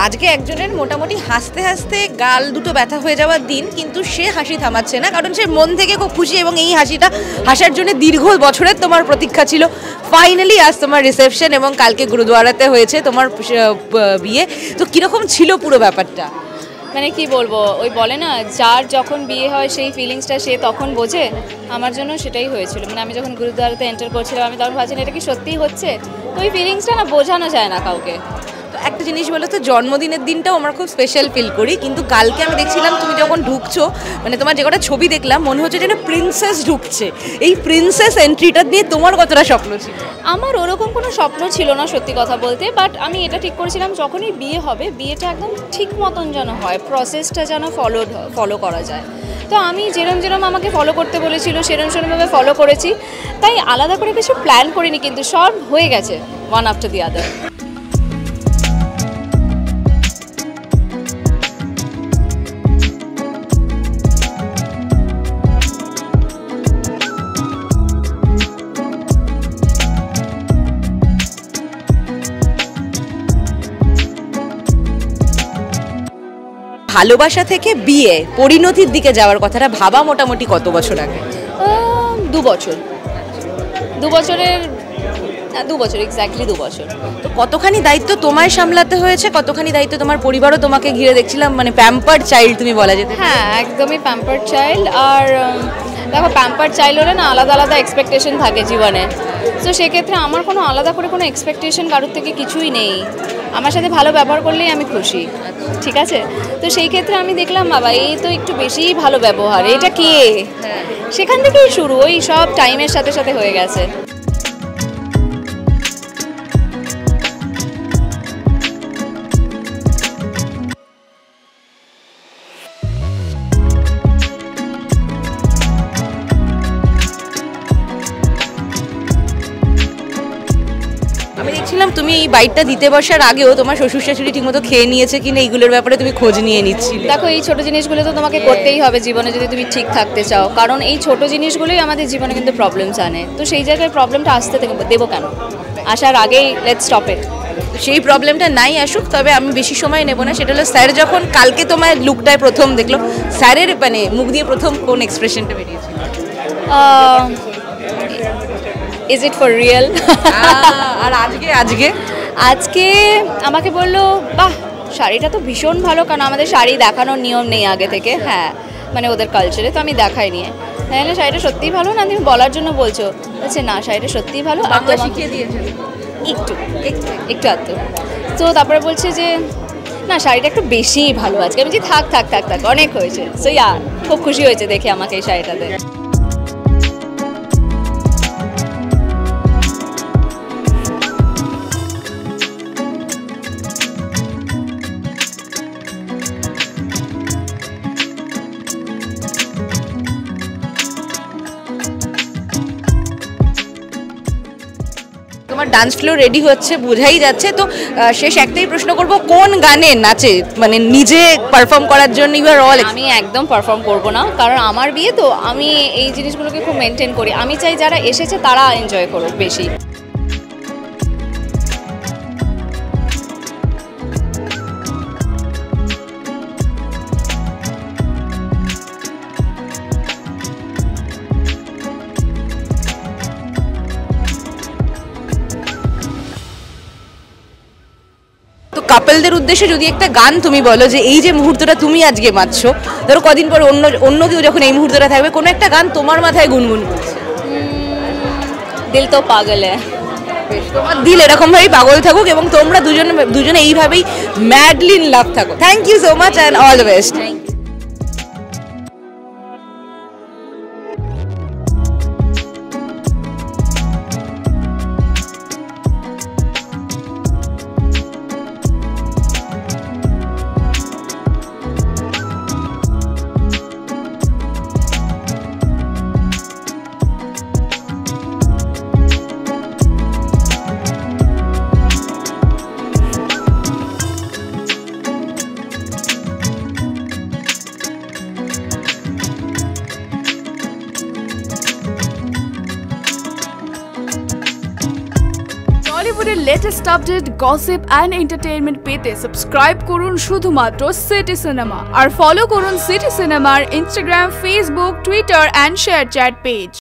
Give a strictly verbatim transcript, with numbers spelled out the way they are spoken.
আজকে একজনের মোটামুটি হাসতে হাসতে গাল দুটো ব্যথা হয়ে যাওয়ার দিন, কিন্তু সে হাসি থামাচ্ছে না, কারণ সে মন থেকে খুব খুশি এবং এই হাসিটা হাসার জন্য দীর্ঘ বছরের তোমার প্রতীক্ষা ছিল। ফাইনালি আজ তোমার রিসেপশন এবং কালকে গুরুদুয়ারাতে হয়েছে তোমার বিয়ে। তো কীরকম ছিল পুরো ব্যাপারটা? মানে কি বলবো, ওই বলে না যার যখন বিয়ে হয় সেই ফিলিংসটা সে তখন বোঝে, আমার জন্য সেটাই হয়েছিল। মানে আমি যখন গুরুদুয়ারাতে এন্টার করছিলাম আমি তখন ভাবছিলাম এটা কি সত্যিই হচ্ছে, তো ওই ফিলিংসটা না বোঝানো যায় না কাউকে। তো একটা জিনিস বলো তো, জন্মদিনের দিনটাও আমরা খুব স্পেশাল ফিল করি, কিন্তু কালকে আমি দেখছিলাম তুমি যখন ঢুকছো, মানে তোমার যে কটা ছবি দেখলাম মনে হচ্ছে যেন প্রিন্সেস ঢুকছে। এই প্রিন্সেস এন্ট্রিটা দিয়ে তোমার কতটা স্বপ্ন ছিল? আমার ওরকম কোনো স্বপ্ন ছিল না সত্যি কথা বলতে, বাট আমি এটা ঠিক করেছিলাম যখনই বিয়ে হবে বিয়েটা একদম ঠিক মতন যেন হয়, প্রসেসটা যেন ফলো ফলো করা যায়। তো আমি যেরম যেরম আমাকে ফলো করতে বলেছিল সেরম সেরমভাবে ফলো করেছি, তাই আলাদা করে কিছু প্ল্যান করিনি, কিন্তু সব হয়ে গেছে ওয়ান আফটার দি আদার। ভালোবাসা থেকে বিয়ে পরিণতির দিকে যাওয়ার কথাটা ভাবা মোটামুটি কত বছর আগে? দু বছর দু বছরের দু বছর এক্স্যাক্টলি দু বছর। তো কতখানি দায়িত্ব তোমায় সামলাতে হয়েছে, কতখানি দায়িত্ব তোমার পরিবারও তোমাকে ঘিরে দেখছিলাম, মানে প্যাম্পার্ড চাইল্ড তুমি বলা যেতে? হ্যাঁ, একদমই প্যাম্পার্ড চাইল্ড। আর দেখো প্যাম্পার্ড চাইল্ড হলে না আলাদা আলাদা এক্সপেকটেশন থাকে জীবনে, তো সেক্ষেত্রে আমার কোনো আলাদা করে কোনো এক্সপেকটেশন কারোর থেকে কিছুই নেই। আমার সাথে ভালো ব্যবহার করলেই আমি খুশি, ঠিক আছে? তো সেই ক্ষেত্রে আমি দেখলাম বাবা এই তো একটু বেশিই ভালো ব্যবহার, এটা কে? সেখান থেকেই শুরু, ওই সব টাইমের সাথে সাথে হয়ে গেছে। তুমি এই বাইটটা দিতে বসার আগেও তোমার শ্বশুর শাশুড়ি ঠিকমতো খেয়ে নিয়েছে কিনা এইগুলোর ব্যাপারে তুমি খোঁজ নিয়ে নিচ্ছিলে? দেখো এই ছোট জিনিসগুলো তো তোমাকে করতেই হবে জীবনে যদি তুমি ঠিক থাকতে চাও, কারণ এই ছোট জিনিসগুলোই আমাদের জীবনে কিন্তু প্রবলেমস আনে। তো সেই জায়গায় প্রবলেমটা আসতে দেবো কেন, আসার আগেই লেটস স্টপ ইট। সেই প্রবলেমটা নাই আসুক, তবে আমি বেশি সময় নেব না। সেটা হলো স্যার যখন কালকে তোমার লুকটায় প্রথম দেখলো, স্যারের মানে মুখ দিয়ে প্রথম কোন এক্সপ্রেশনটা বেরিয়েছিল? Is it for real? আর আজকে আজকে আজকে আমাকে বললো বাহ শাড়িটা তো ভীষণ ভালো, কারণ আমাদের শাড়ি দেখানোর নিয়ম নেই আগে থেকে, হ্যাঁ মানে ওদের কালচারে, তো আমি দেখাই নিয়ে তাহলে শাড়িটা সত্যিই ভালো না, তুমি বলার জন্য বলছো? আচ্ছা না শাড়িটা সত্যিই ভালো, বাংলা শিখিয়ে দিয়েছে একটু একটু আধটু। তো তারপরে বলছে যে না শাড়িটা একটু বেশিই ভালো আজকে। আমি বলছি থাক থাক থাক থাক অনেক হয়েছে। সো ইয়া খুব খুশি হয়েছে দেখে আমাকে এই শাড়িটাতে। তোমার ডান্স ফ্লোর রেডি হচ্ছে বোঝাই যাচ্ছে। তো শেষ একটাই প্রশ্ন করব, কোন গানে নাচে মানে নিজে পারফর্ম করার জন্য ইউ আর অল? আমি একদম পারফর্ম করব না, কারণ আমার বিয়ে তো আমি এই জিনিসগুলোকে খুব মেনটেন করি। আমি চাই যারা এসেছে তারা এনজয় করুক বেশি। কাপলদের উদ্দেশ্যে যদি একটা গান তুমি বলো যে এই যে মুহূর্তটা তুমি আজকে মাতছো, ধরো কদিন পর অন্য অন্য কেউ যখন এই মুহূর্তটা থাকবে, কোনো একটা গান তোমার মাথায় গুনগুন করছে, দিল তো পাগল হ্যায়। তোমার দিল এরকম ভাবেই পাগল থাকুক এবং তোমরা দুজনে দুজনে এইভাবেই ম্যাডলি ইন লাভ থাকো। Thank you so much and all the best. Latest update, gossip and entertainment পেতে সাবস্ক্রাইব করুন শুধুমাত্র সিটি সিনেমা আর ফলো করুন সিটি সিনেমার Instagram, Facebook, Twitter and ShareChat page.